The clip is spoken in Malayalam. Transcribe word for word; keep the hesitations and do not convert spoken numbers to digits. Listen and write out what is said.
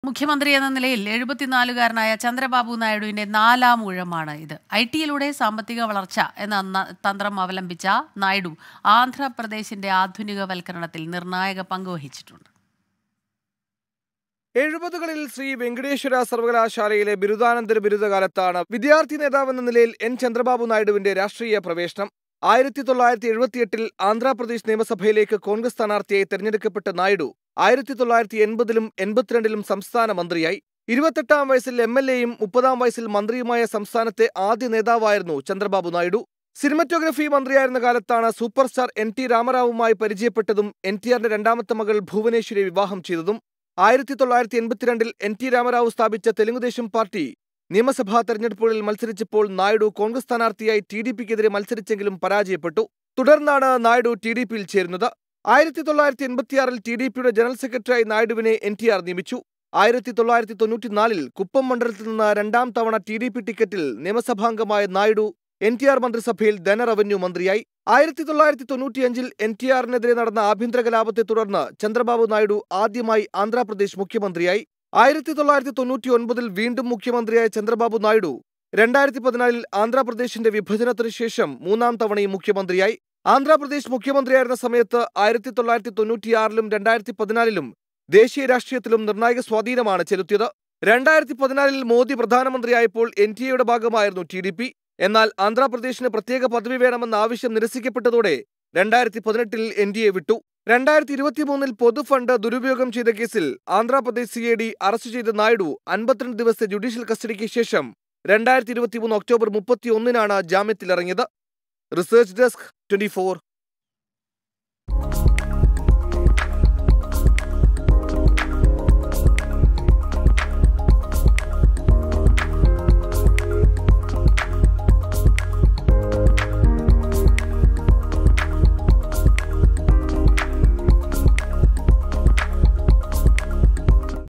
മുഖ്യമന്ത്രി എന്ന നിലയിൽ എഴുപത്തിനാലുകാരനായ ചന്ദ്രബാബു നായിഡുവിന്റെ നാലാം ഊഴമാണ് ഇത്. ഐ ടിയിലൂടെ സാമ്പത്തിക വളർച്ച എന്ന തന്ത്രം അവലംബിച്ച നായിഡു ആന്ധ്രാപ്രദേശിന്റെ ആധുനികവൽക്കരണത്തിൽ നിർണായക പങ്കുവഹിച്ചിട്ടുണ്ട്. എഴുപതുകളിൽ ശ്രീ വെങ്കടേശ്വര സർവകലാശാലയിലെ ബിരുദാനന്തര ബിരുദകാലത്താണ് വിദ്യാർത്ഥി നേതാവെന്ന നിലയിൽ എൻ ചന്ദ്രബാബു നായിഡുവിന്റെ രാഷ്ട്രീയ പ്രവേശനം. ആയിരത്തി തൊള്ളായിരത്തി എഴുപത്തിയെട്ടിൽ ആന്ധ്രാപ്രദേശ് നിയമസഭയിലേക്ക് കോൺഗ്രസ് സ്ഥാനാർത്ഥിയായി തെരഞ്ഞെടുക്കപ്പെട്ട നായിഡു ആയിരത്തി തൊള്ളായിരത്തി എൺപതിലും എൺപത്തിരണ്ടിലും സംസ്ഥാന മന്ത്രിയായി. ഇരുപത്തെട്ടാം വയസ്സിൽ എം എൽ എയും മുപ്പതാം വയസ്സിൽ മന്ത്രിയുമായ സംസ്ഥാനത്തെ ആദ്യ നേതാവായിരുന്നു ചന്ദ്രബാബു നായിഡു. സിനിമറ്റോഗ്രഫി മന്ത്രിയായിരുന്ന കാലത്താണ് സൂപ്പർ സ്റ്റാർ എൻ ടി രാമറാവുമായി പരിചയപ്പെട്ടതും എൻ ടി ആറിന്റെ രണ്ടാമത്തെ മകൾ ഭുവനേശ്വരി വിവാഹം ചെയ്തതും. ആയിരത്തി തൊള്ളായിരത്തി എൺപത്തിരണ്ടിൽ എൻ ടി രാമറാവു സ്ഥാപിച്ച തെലുങ്കുദേശം പാർട്ടി നിയമസഭാ തെരഞ്ഞെടുപ്പുകളിൽ മത്സരിച്ചപ്പോൾ നായിഡു കോൺഗ്രസ് സ്ഥാനാർത്ഥിയായി ടി ഡി പിക്കെതിരെ മത്സരിച്ചെങ്കിലും പരാജയപ്പെട്ടു. തുടർന്നാണ് നായിഡു ടി ഡി പിയിൽ ചേരുന്നത്. ആയിരത്തി തൊള്ളായിരത്തി എൺപത്തിയാറിൽ ടി ഡി പിയുടെ ജനറൽ സെക്രട്ടറിയായി നായിഡുവിനെ എൻ ടി ആർ നിയമിച്ചു. ആയിരത്തി തൊള്ളായിരത്തി തൊണ്ണൂറ്റിനാലിൽ കുപ്പം മണ്ഡലത്തിൽ നിന്ന് രണ്ടാം തവണ ടി ഡി പി ടിക്കറ്റിൽ നിയമസഭാംഗമായ നായിഡു എൻ ടി ആർ മന്ത്രിസഭയിൽ ധന റവന്യൂ മന്ത്രിയായി. ആയിരത്തി തൊള്ളായിരത്തി തൊണ്ണൂറ്റിയഞ്ചിൽ എൻ ടി ആറിനെതിരെ നടന്ന ആഭ്യന്തര കലാപത്തെ തുടർന്ന് ചന്ദ്രബാബു നായിഡു ആദ്യമായി ആന്ധ്രാപ്രദേശ് മുഖ്യമന്ത്രിയായി. ആയിരത്തി തൊള്ളായിരത്തി തൊണ്ണൂറ്റി ഒൻപതിൽ വീണ്ടും മുഖ്യമന്ത്രിയായ ചന്ദ്രബാബു നായിഡു രണ്ടായിരത്തി പതിനാലിൽ ആന്ധ്രാപ്രദേശിന്റെ വിഭജനത്തിനു ശേഷം മൂന്നാം തവണയും മുഖ്യമന്ത്രിയായി. ആന്ധ്രാപ്രദേശ് മുഖ്യമന്ത്രിയായിരുന്ന സമയത്ത് ആയിരത്തി തൊള്ളായിരത്തി തൊണ്ണൂറ്റിയാറിലും രണ്ടായിരത്തി പതിനാലിലും ദേശീയ രാഷ്ട്രീയത്തിലും നിർണായക സ്വാധീനമാണ് ചെലുത്തിയത്. രണ്ടായിരത്തി പതിനാലിൽ മോദി പ്രധാനമന്ത്രിയായപ്പോൾ എൻ ടി എയുടെ ഭാഗമായിരുന്നു ടി ഡി പി. എന്നാൽ ആന്ധ്രാപ്രദേശിന് പ്രത്യേക പദവി വേണമെന്ന ആവശ്യം നിരസിക്കപ്പെട്ടതോടെ രണ്ടായിരത്തി പതിനെട്ടിൽ എൻ ഡി എ വിട്ടു. രണ്ടായിരത്തി ഇരുപത്തിമൂന്നിൽ പൊതുഫണ്ട് ദുരുപയോഗം ചെയ്ത കേസിൽ Andhra Pradesh C I D arrest ചെയ്ത നായിഡു അൻപത്തിരണ്ട് ദിവസത്തെ ജുഡീഷ്യൽ കസ്റ്റഡിക്ക് ശേഷം രണ്ടായിരത്തി ഇരുപത്തിമൂന്ന് ഒക്ടോബർ മുപ്പത്തി ഒന്നിനാണ് ജാമ്യത്തിലിറങ്ങിയത്. Research desk twenty four.